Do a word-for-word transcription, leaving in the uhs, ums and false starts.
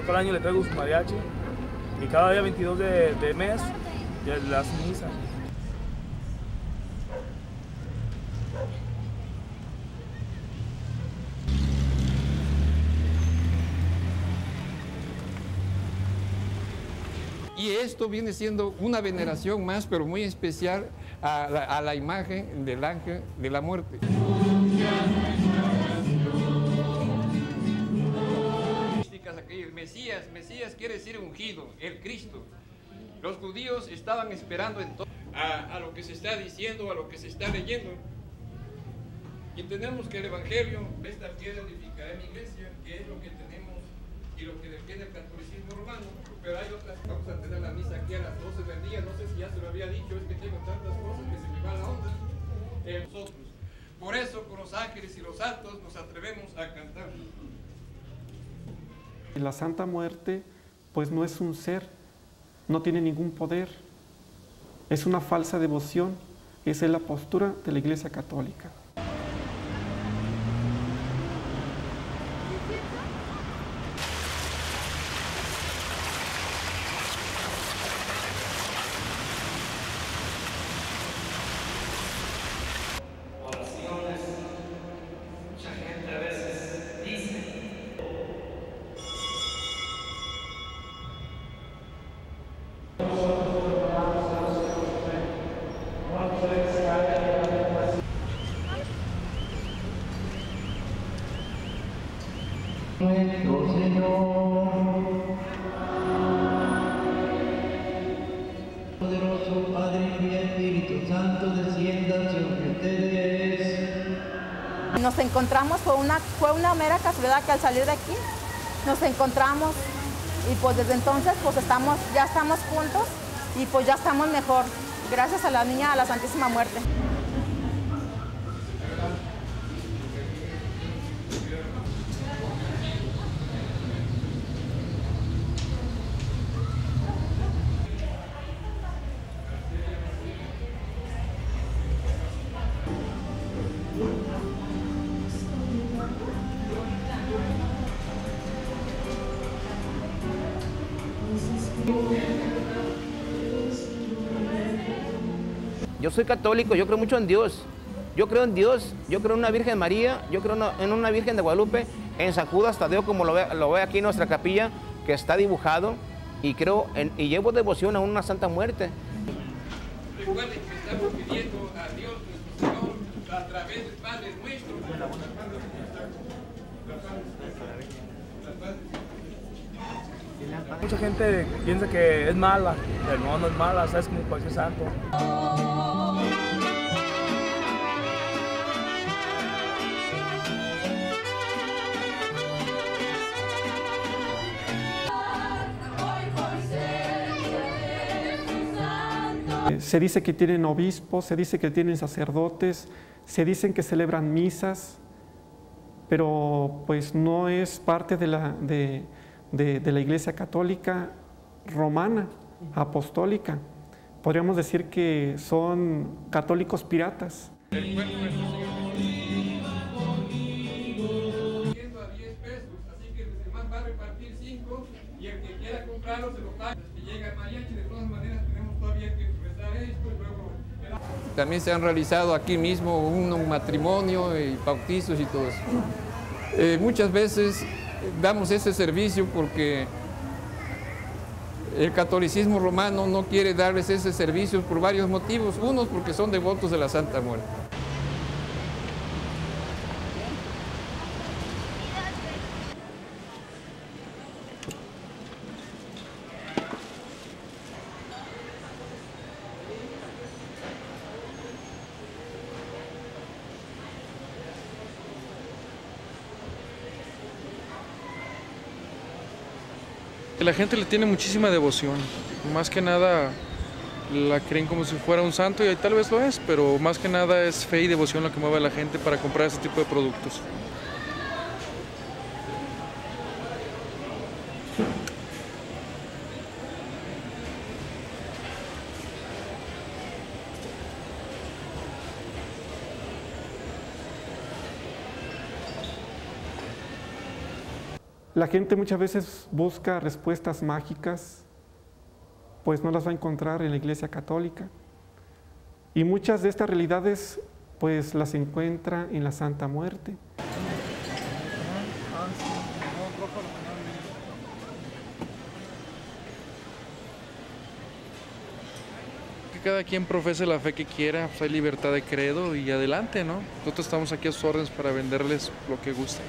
Yo cada año le traigo su mariachi y cada día veintidós de, de mes ya las misas. Y esto viene siendo una veneración más, pero muy especial, a la, a la imagen del ángel de la muerte. El Mesías, Mesías quiere decir ungido, el Cristo. Los judíos estaban esperando entonces a, a lo que se está diciendo, a lo que se está leyendo. Y tenemos que el Evangelio, esta piedra edificará mi iglesia, que es lo que tenemos y lo que defiende el catolicismo romano. Pero hay otras, vamos a tener la misa aquí a las doce del día, no sé si ya se lo había dicho, es que tengo tantas cosas que se me va la onda. Eh, nosotros. Por eso, con los ángeles y los santos nos atrevemos a cantar. La Santa Muerte, pues no es un ser, no tiene ningún poder, es una falsa devoción, esa es la postura de la Iglesia Católica. Nuestro Señor, poderoso Padre y Espíritu Santo, descienda sobre ustedes. Nos encontramos, fue una, fue una mera casualidad que al salir de aquí nos encontramos y pues desde entonces pues estamos, ya estamos juntos y pues ya estamos mejor, gracias a la niña, a la Santísima Muerte. Yo soy católico, yo creo mucho en Dios. Yo creo en Dios, yo creo en una Virgen María, yo creo en una Virgen de Guadalupe, en San Judas Tadeo, como lo ve, lo ve aquí en nuestra capilla, que está dibujado, y creo en, y llevo devoción a una Santa Muerte. Recuerden que estamos pidiendo a Dios nuestro Señor a través del Padre nuestro. Mucha gente piensa que es mala, pero no, no es mala, es como cualquier santo. Se dice que tienen obispos, se dice que tienen sacerdotes, se dicen que celebran misas, pero pues no es parte de la, de, de, de la Iglesia Católica Romana, Apostólica. Podríamos decir que son católicos piratas. El cuerpo de nuestro Señor. a diez pesos, así que el hermano va a repartir cinco y el que quiera comprarlo se lo paga. Si llega el mariachi, de todas maneras tenemos todavía que rezar esto y luego... También se han realizado aquí mismo un, un matrimonio y bautizos y todo eso. Eh, muchas veces damos ese servicio porque el catolicismo romano no quiere darles ese servicio por varios motivos. Unos porque son devotos de la Santa Muerte. La gente le tiene muchísima devoción, más que nada la creen como si fuera un santo y tal vez lo es, pero más que nada es fe y devoción lo que mueve a la gente para comprar ese tipo de productos. La gente muchas veces busca respuestas mágicas, pues no las va a encontrar en la Iglesia Católica. Y muchas de estas realidades, pues las encuentra en la Santa Muerte. Que cada quien profese la fe que quiera, pues hay libertad de credo y adelante, ¿no? Nosotros estamos aquí a sus órdenes para venderles lo que gusten.